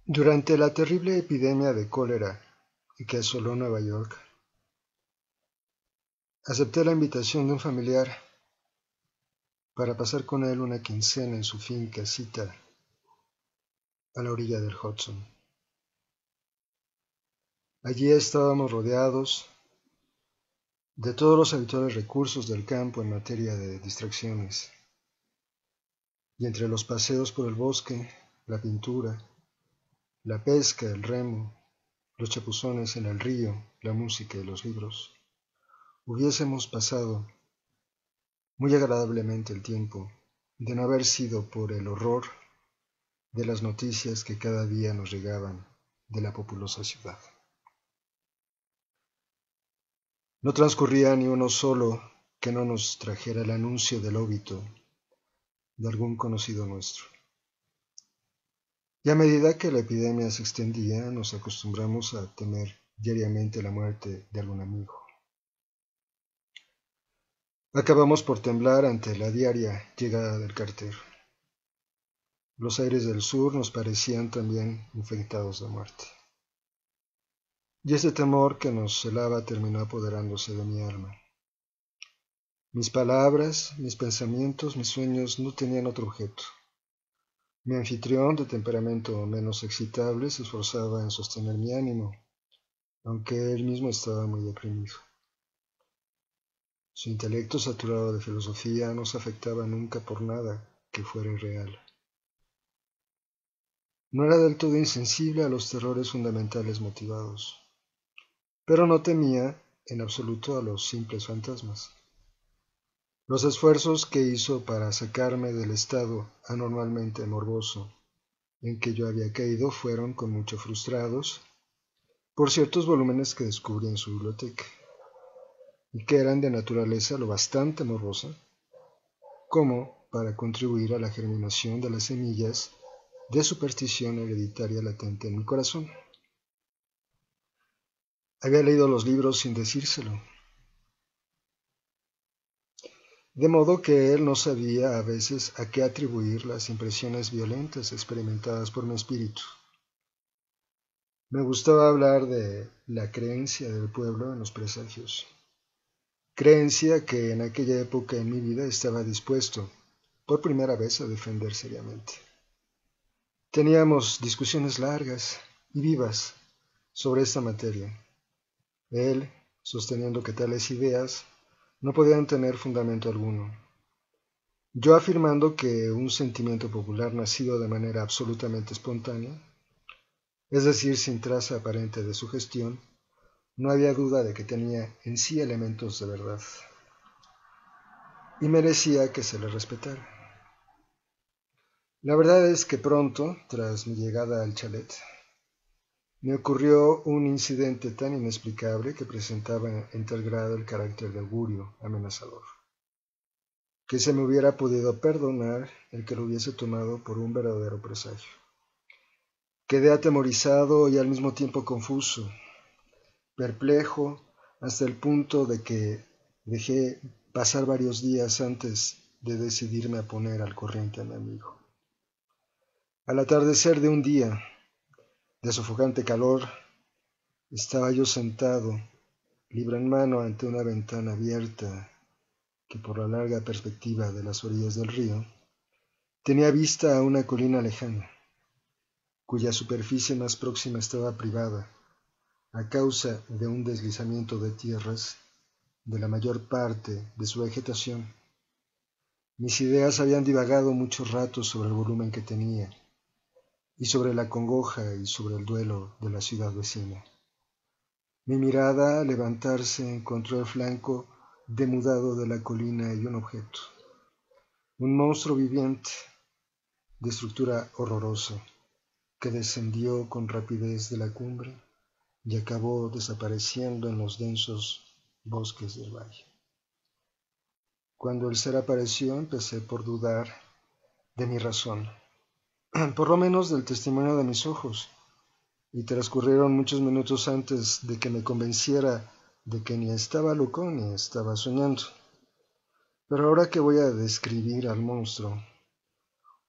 Durante la terrible epidemia de cólera que asoló Nueva York, acepté la invitación de un familiar para pasar con él una quincena en su finca cita a la orilla del Hudson. Allí estábamos rodeados de todos los habituales recursos del campo en materia de distracciones, y entre los paseos por el bosque, la pintura, la pesca, el remo, los chapuzones en el río, la música y los libros, hubiésemos pasado muy agradablemente el tiempo, de no haber sido por el horror de las noticias que cada día nos llegaban de la populosa ciudad. No transcurría ni uno solo que no nos trajera el anuncio del óbito de algún conocido nuestro. Y a medida que la epidemia se extendía, nos acostumbramos a temer diariamente la muerte de algún amigo. Acabamos por temblar ante la diaria llegada del cartero. Los aires del sur nos parecían también infectados de muerte. Y ese temor que nos celaba terminó apoderándose de mi alma. Mis palabras, mis pensamientos, mis sueños no tenían otro objeto. Mi anfitrión, de temperamento menos excitable, se esforzaba en sostener mi ánimo, aunque él mismo estaba muy deprimido. Su intelecto saturado de filosofía no se afectaba nunca por nada que fuera irreal. No era del todo insensible a los terrores fundamentales motivados, pero no temía en absoluto a los simples fantasmas. Los esfuerzos que hizo para sacarme del estado anormalmente morboso en que yo había caído fueron con mucho frustrados por ciertos volúmenes que descubrí en su biblioteca, y que eran de naturaleza lo bastante morbosa como para contribuir a la germinación de las semillas de superstición hereditaria latente en mi corazón. Había leído los libros sin decírselo, de modo que él no sabía a veces a qué atribuir las impresiones violentas experimentadas por mi espíritu. Me gustaba hablar de la creencia del pueblo en los presagios, creencia que en aquella época en mi vida estaba dispuesto, por primera vez, a defender seriamente. Teníamos discusiones largas y vivas sobre esta materia, él sosteniendo que tales ideas no podían tener fundamento alguno, yo afirmando que un sentimiento popular nacido de manera absolutamente espontánea, es decir, sin traza aparente de sugestión, no había duda de que tenía en sí elementos de verdad, y merecía que se le respetara. La verdad es que pronto, tras mi llegada al chalet, me ocurrió un incidente tan inexplicable que presentaba en tal grado el carácter de augurio amenazador, que se me hubiera podido perdonar el que lo hubiese tomado por un verdadero presagio. Quedé atemorizado y al mismo tiempo confuso, perplejo, hasta el punto de que dejé pasar varios días antes de decidirme a poner al corriente a mi amigo. Al atardecer de un día de sofocante calor, estaba yo sentado, libro en mano, ante una ventana abierta que por la larga perspectiva de las orillas del río tenía vista a una colina lejana, cuya superficie más próxima estaba privada, a causa de un deslizamiento de tierras, de la mayor parte de su vegetación. Mis ideas habían divagado mucho rato sobre el volumen que tenía, y sobre la congoja y sobre el duelo de la ciudad vecina. Mi mirada, al levantarse, encontró el flanco demudado de la colina y un objeto, un monstruo viviente, de estructura horrorosa, que descendió con rapidez de la cumbre y acabó desapareciendo en los densos bosques del valle. Cuando el ser apareció, empecé por dudar de mi razón, por lo menos del testimonio de mis ojos, y transcurrieron muchos minutos antes de que me convenciera de que ni estaba loco ni estaba soñando. Pero ahora que voy a describir al monstruo,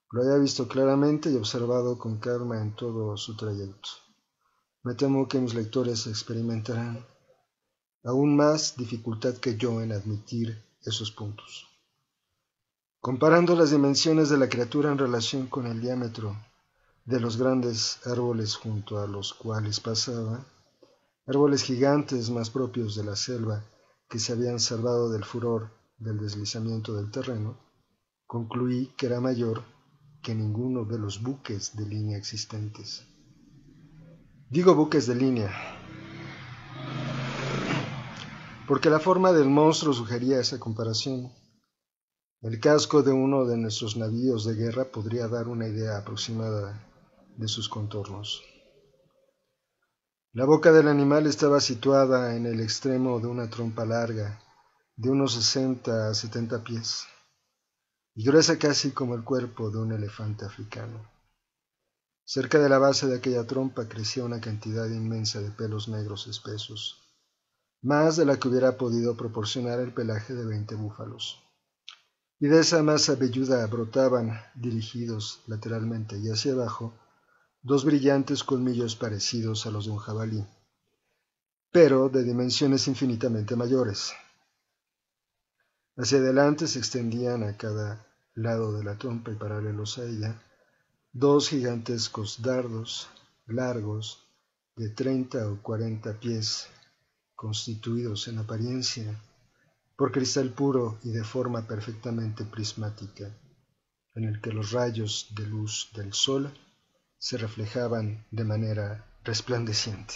Lo había visto claramente y observado con calma en todo su trayecto. Me temo que mis lectores experimentarán aún más dificultad que yo en admitir esos puntos. Comparando las dimensiones de la criatura en relación con el diámetro de los grandes árboles junto a los cuales pasaba, árboles gigantes más propios de la selva que se habían salvado del furor del deslizamiento del terreno, concluí que era mayor que ninguno de los buques de línea existentes. Digo buques de línea, porque la forma del monstruo sugería esa comparación. El casco de uno de nuestros navíos de guerra podría dar una idea aproximada de sus contornos. La boca del animal estaba situada en el extremo de una trompa larga, de unos 60 a 70 pies, y gruesa casi como el cuerpo de un elefante africano. Cerca de la base de aquella trompa crecía una cantidad inmensa de pelos negros espesos, más de la que hubiera podido proporcionar el pelaje de 20 búfalos. Y de esa masa velluda brotaban, dirigidos lateralmente y hacia abajo, dos brillantes colmillos parecidos a los de un jabalí, pero de dimensiones infinitamente mayores. Hacia adelante se extendían a cada lado de la trompa y paralelos a ella, dos gigantescos dardos, largos, de 30 o 40 pies, constituidos en apariencia por cristal puro y de forma perfectamente prismática, en el que los rayos de luz del sol se reflejaban de manera resplandeciente.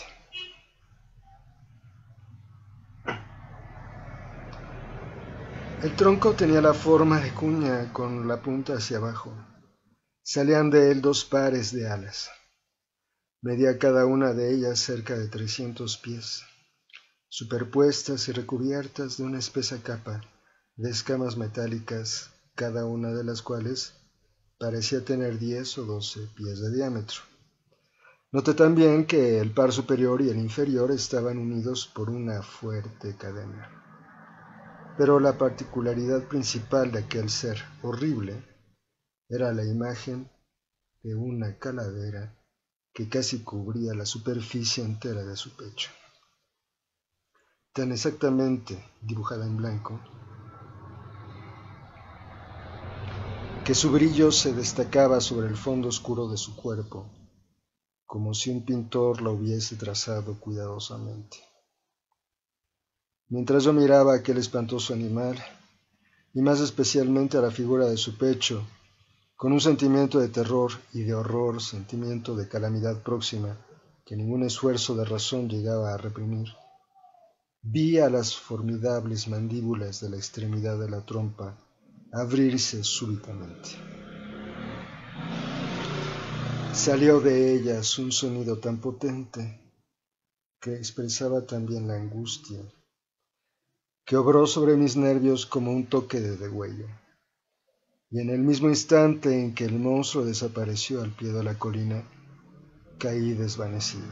El tronco tenía la forma de cuña con la punta hacia abajo. Salían de él dos pares de alas. Medía cada una de ellas cerca de 300 pies, superpuestas y recubiertas de una espesa capa de escamas metálicas, cada una de las cuales parecía tener 10 o 12 pies de diámetro. Noté también que el par superior y el inferior estaban unidos por una fuerte cadena. Pero la particularidad principal de aquel ser horrible era la imagen de una calavera que casi cubría la superficie entera de su pecho, tan exactamente dibujada en blanco, que su brillo se destacaba sobre el fondo oscuro de su cuerpo, como si un pintor la hubiese trazado cuidadosamente. Mientras yo miraba a aquel espantoso animal, y más especialmente a la figura de su pecho, con un sentimiento de terror y de horror, sentimiento de calamidad próxima, que ningún esfuerzo de razón llegaba a reprimir, vi a las formidables mandíbulas de la extremidad de la trompa abrirse súbitamente. Salió de ellas un sonido tan potente que expresaba también la angustia, que obró sobre mis nervios como un toque de degüello. Y en el mismo instante en que el monstruo desapareció al pie de la colina, caí desvanecido.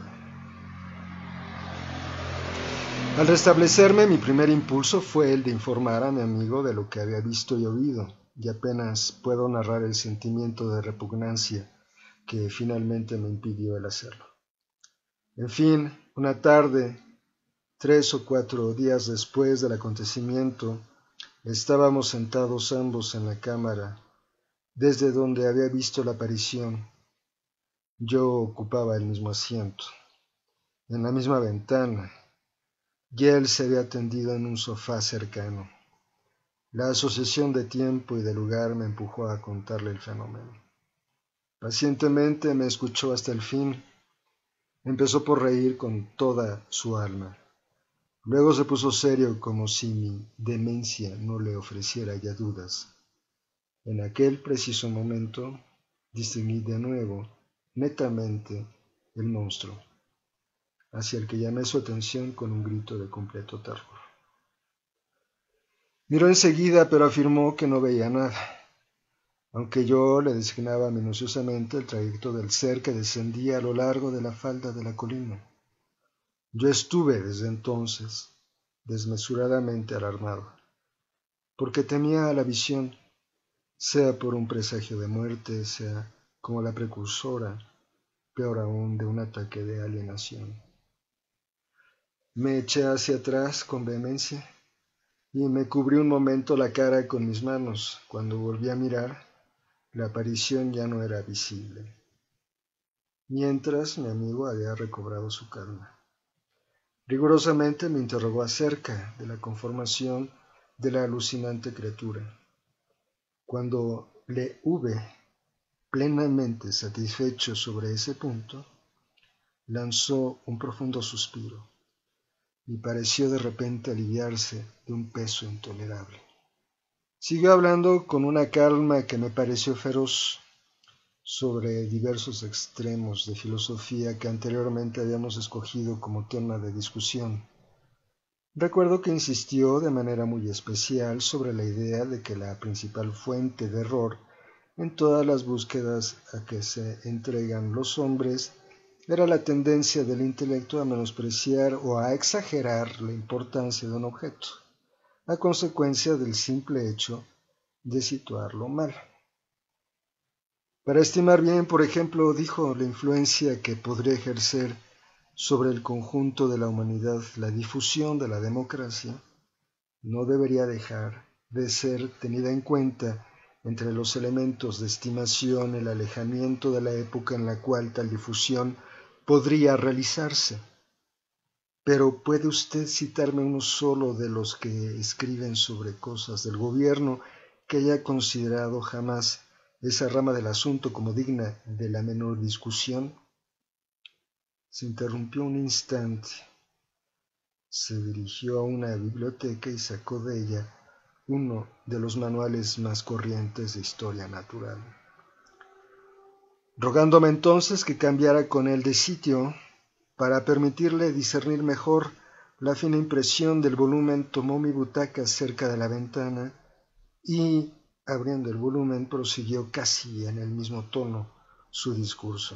Al restablecerme, mi primer impulso fue el de informar a mi amigo de lo que había visto y oído, y apenas puedo narrar el sentimiento de repugnancia que finalmente me impidió el hacerlo. En fin, una tarde, 3 o 4 días después del acontecimiento, estábamos sentados ambos en la cámara, desde donde había visto la aparición. Yo ocupaba el mismo asiento, en la misma ventana, y él se había tendido en un sofá cercano. La asociación de tiempo y de lugar me empujó a contarle el fenómeno. Pacientemente me escuchó hasta el fin. Empezó por reír con toda su alma. Luego se puso serio como si mi demencia no le ofreciera ya dudas. En aquel preciso momento distinguí de nuevo, netamente, el monstruo, hacia el que llamé su atención con un grito de completo terror. Miró enseguida, pero afirmó que no veía nada, aunque yo le designaba minuciosamente el trayecto del ser que descendía a lo largo de la falda de la colina. Yo estuve desde entonces desmesuradamente alarmado, porque temía a la visión. sea por un presagio de muerte, sea como la precursora, peor aún, de un ataque de alienación. Me eché hacia atrás con vehemencia y me cubrí un momento la cara con mis manos. Cuando volví a mirar, la aparición ya no era visible, mientras mi amigo había recobrado su calma. Rigurosamente me interrogó acerca de la conformación de la alucinante criatura. Cuando le hube plenamente satisfecho sobre ese punto, lanzó un profundo suspiro y pareció de repente aliviarse de un peso intolerable. Siguió hablando con una calma que me pareció feroz sobre diversos extremos de filosofía que anteriormente habíamos escogido como tema de discusión. Recuerdo que insistió de manera muy especial sobre la idea de que la principal fuente de error en todas las búsquedas a que se entregan los hombres era la tendencia del intelecto a menospreciar o a exagerar la importancia de un objeto, a consecuencia del simple hecho de situarlo mal. Para estimar bien, por ejemplo, dijo, la influencia que podría ejercer sobre el conjunto de la humanidad la difusión de la democracia, no debería dejar de ser tenida en cuenta entre los elementos de estimación el alejamiento de la época en la cual tal difusión podría realizarse. Pero ¿puede usted citarme uno solo de los que escriben sobre cosas del gobierno que haya considerado jamás esa rama del asunto como digna de la menor discusión? Se interrumpió un instante, se dirigió a una biblioteca y sacó de ella uno de los manuales más corrientes de historia natural. Rogándome entonces que cambiara con él de sitio, para permitirle discernir mejor la fina impresión del volumen, tomó mi butaca cerca de la ventana y, abriendo el volumen, prosiguió casi en el mismo tono su discurso.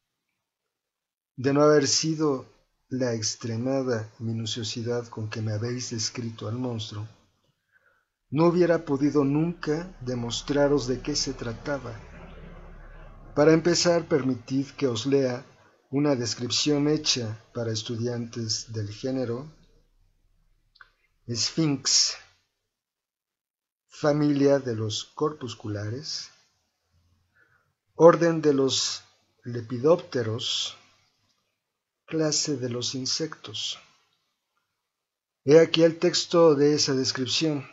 De no haber sido la extremada minuciosidad con que me habéis descrito al monstruo, no hubiera podido nunca demostraros de qué se trataba. Para empezar, permitid que os lea una descripción hecha para estudiantes del género. Sphinx, familia de los corpusculares, orden de los lepidópteros, clase de los insectos. He aquí el texto de esa descripción.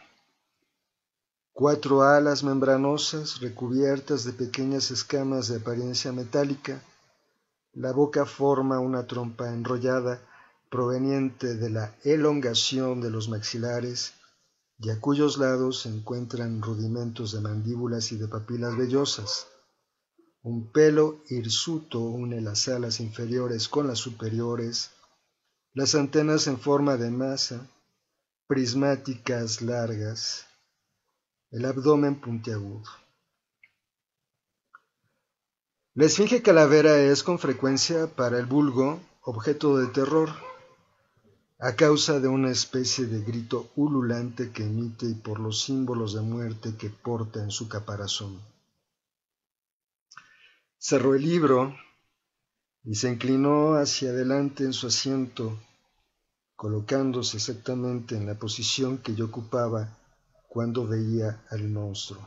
4 alas membranosas recubiertas de pequeñas escamas de apariencia metálica. La boca forma una trompa enrollada proveniente de la elongación de los maxilares y a cuyos lados se encuentran rudimentos de mandíbulas y de papilas vellosas. Un pelo hirsuto une las alas inferiores con las superiores, las antenas en forma de masa, prismáticas largas, el abdomen puntiagudo. La esfinge calavera es con frecuencia para el vulgo objeto de terror, a causa de una especie de grito ululante que emite y por los símbolos de muerte que porta en su caparazón. Cerró el libro y se inclinó hacia adelante en su asiento, colocándose exactamente en la posición que yo ocupaba cuando veía al monstruo.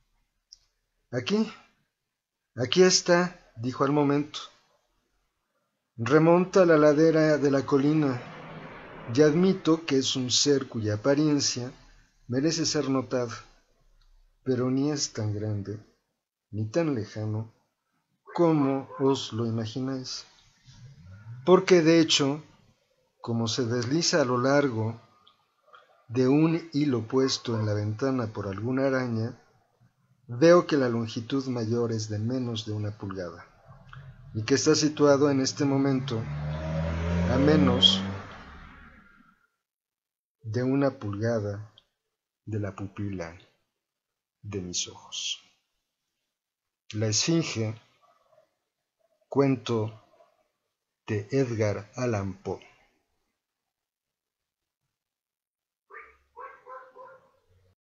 Aquí está, dijo al momento. Remonta la ladera de la colina. Ya admito que es un ser cuya apariencia merece ser notada, pero ni es tan grande, ni tan lejano, como os lo imagináis. Porque, de hecho, como se desliza a lo largo de un hilo puesto en la ventana por alguna araña, veo que la longitud mayor es de menos de 1 pulgada, y que está situado en este momento a menos de 1 pulgada de la pupila de mis ojos. La Esfinge, cuento de Edgar Allan Poe.